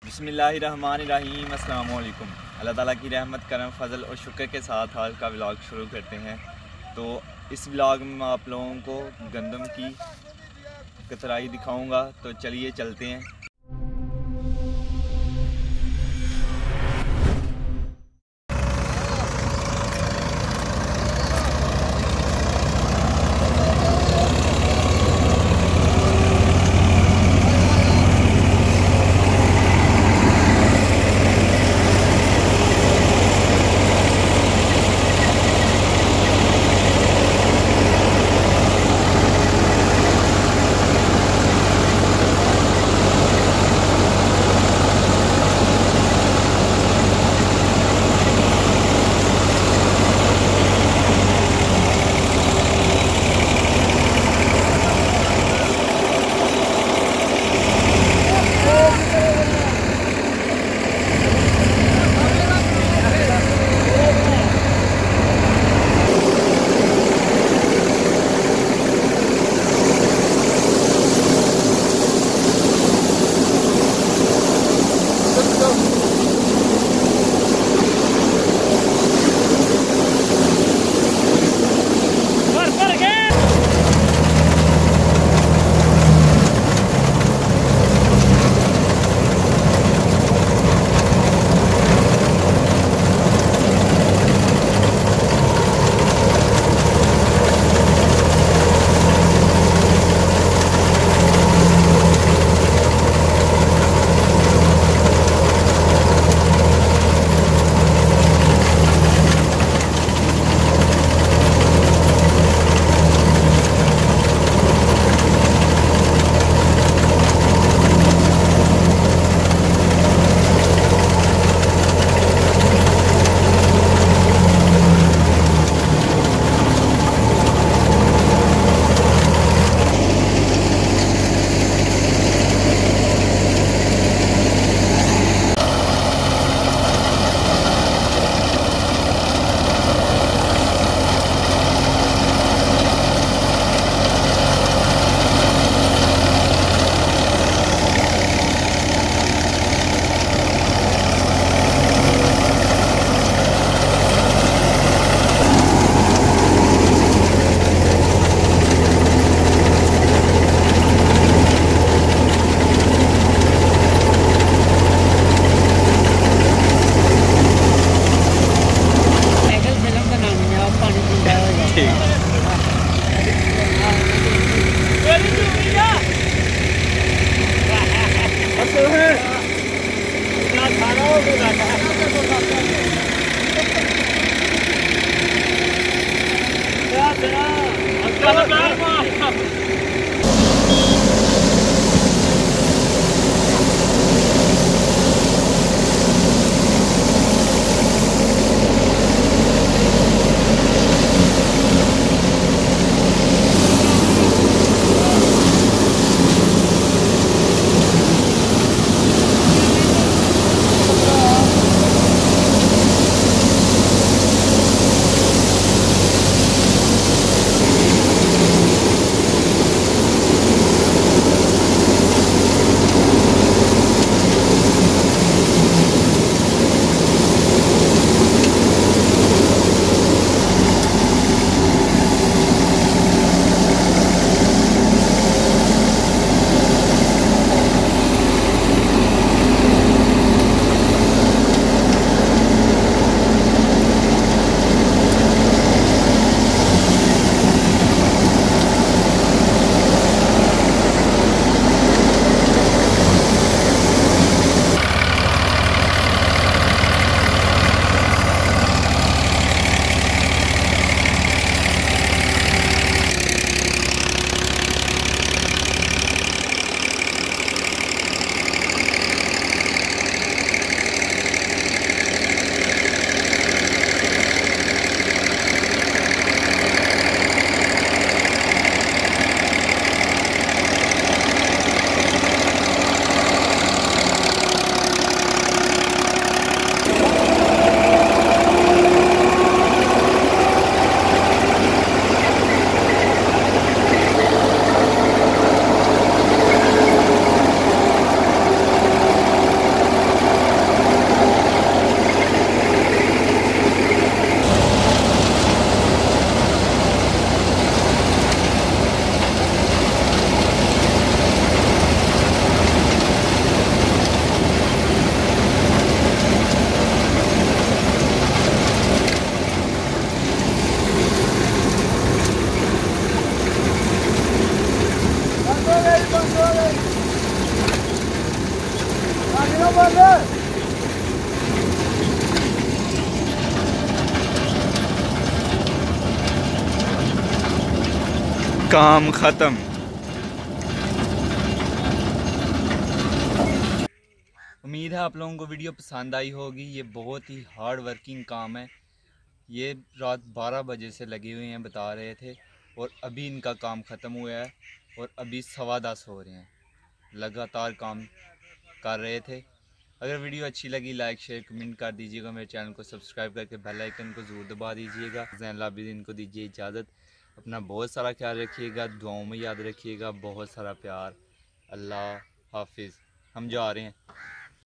बिस्मिल्लाहिर्रहमानिर्रहीम, अस्सलाम वालेकुम। अल्लाह ताला की रहमत, करम, फजल और शुक्र के साथ आज का व्लॉग शुरू करते हैं। तो इस व्लॉग में मैं आप लोगों को गंदम की कतराई दिखाऊंगा। तो चलिए चलते हैं। काम ख़त्म। उम्मीद है आप लोगों को वीडियो पसंद आई होगी। ये बहुत ही हार्ड वर्किंग काम है। ये रात 12 बजे से लगे हुए हैं बता रहे थे, और अभी इनका काम ख़त्म हुआ है और अभी 10:15 हो रहे हैं। लगातार काम कर रहे थे। अगर वीडियो अच्छी लगी लाइक शेयर कमेंट कर दीजिएगा। मेरे चैनल को सब्सक्राइब करके बेल आइकन को ज़रूर दबा दीजिएगा। ज़ैनुल आबिदीन को दीजिए इजाज़त। अपना बहुत सारा ख्याल रखिएगा, दुआओं में याद रखिएगा। बहुत सारा प्यार। अल्लाह हाफिज़। हम जा रहे हैं।